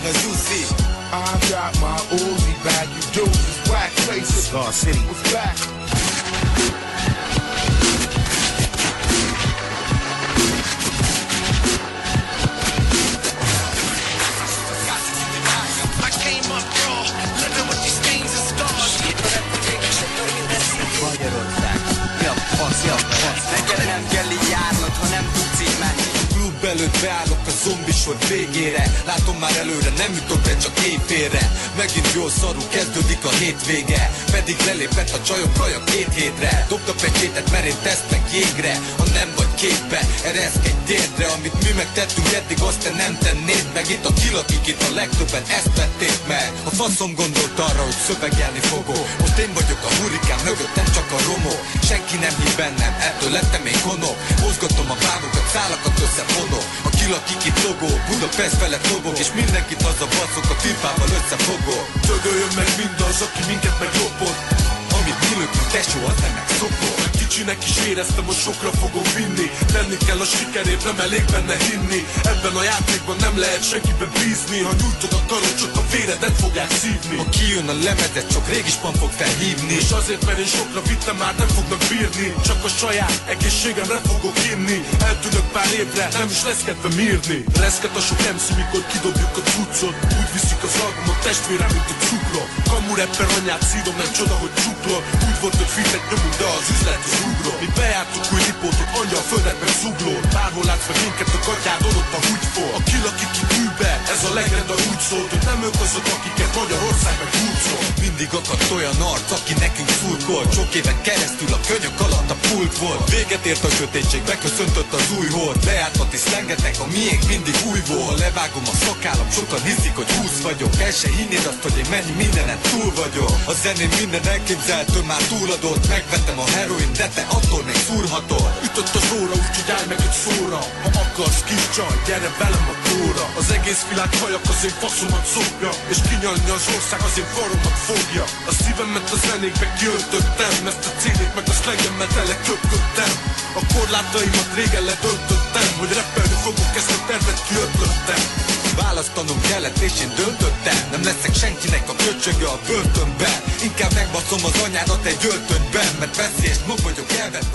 a Juicy. I got my Uzi back, you dudes is whack places. Star City was back. I came up raw, living with these stains and scars. Magyarország. Mi a fasz? Neked nem kell így járnod, ha nem tudsz így menni. Klub előtt beállok a zombisor végére. Látom már előre, nem jutok be, csak éjfélre. Megint jól szarul kezdődik a hétvége. Pedig lelépett a csajok kaja 2 hétre. Dobtak egy hétet, mert én tesztek jégre. Ha nem vagy képbe, ereszkedj térdre. Amit mi megtettünk eddig, azt te nem tennéd meg. Itt a kilakik, itt a legtöbben ezt vették meg. A faszom gondolt arra, hogy szövegelni fogok. Most én vagyok a hurikán, mögöttem csak a romok. Senki nem hisz bennem, ettől lettem még honok. Mozgatom a bábokat, szálakat összefonok. A kilakik itt logó, Budapest felett lobog. És mindenkit hazabaszok, a tirpával összefogok. Dögöljön meg mindaz, aki minket meglopott. Amit mi lökünk, tesó, az nem megszokott. Kicsinek is éreztem, hogy sokra fogom vinni. Tenni kell a sikerért, nem elég benne hinni. Ebben a játékban nem lehet senkiben bízni. Ha nyújtod a karod, csak a véredet fogják szívni. Ha kijön a lemezet, csak régi span fog felhívni. És azért, mert én sokra vittem, már nem fognak bírni. Csak a saját egészségemre fogok inni. Eltűnök pár évre, nem is lesz kedvem írni. Reszket a sok MC, mikor kidobjuk a cuccot. Úgy viszik az albumot testvérem, mint a cukrot. Kamu rapper anyát szírom, nem csoda, hogy csuklor. Úgy volt, hogy fitet nyomunk, de az üzlet az ugrott. Mi bejártuk új ripótot, angyal földet meg zugló. Bárhol látsz meg minket a gatyádon, ott a húgyfor. A kilakik ki bűbe, ez a legenda úgy szólt, hogy nem ők azok, akiket Magyarország meg húzol. Mindig akadt olyan arc, aki nekünk szurkolt. Sok éven keresztül a könyök alatt a pult volt. Véget ért a sötétség, beköszöntött az új hord. Leállt is szlengetek, a miénk mindig új volt. Ha levágom a szakállam, sokan hiszik, hogy 20 vagyok. El se hinnéd azt, hogy én mennyi mindenen túl vagyok. A zenén minden elképzeltől már túladott. Megvettem a heroin, de te attól még szúrhatod. Ütött az óra, úgyhogy állj meg egy szóra. Ha akarsz kis csaj, gyere velem a tóra. Az egész világ hajak az én faszomat szopja. És kinyalni az ország az én karomat fogja. A szívemet a zenékbe kiöltöttem. Ezt a cédét meg a szlengemet eleköpködtem. A korlátaimat régen ledöntöttem. Hogy rappelni fogok, ezt a tervet kiötlöttem. Választanom kellett és én döntöttem. Nem leszek senkinek a köcsöge a börtönben. Inkább megbaszom az anyádat egy öltönyben. Mert veszélyes mag vagyok, elvettem